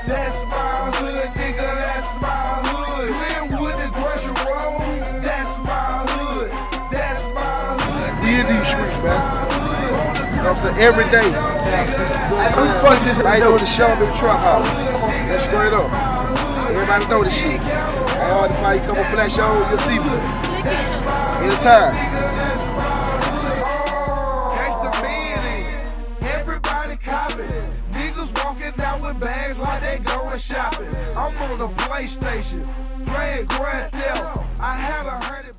That's my hood, nigga, that's my hood. Linwood and Gresham Road, that's my hood. That's my hood. We in these streets, man. You know what I'm saying? Every day. Right over the Shelby Truck House. That's straight up. Everybody know this shit. I already probably come up for that show, you'll see me. Anytime. Everybody copping. Niggas walking out with bags like they going shopping. I'm on the PlayStation, playing Grand Theft. I haven't heard it.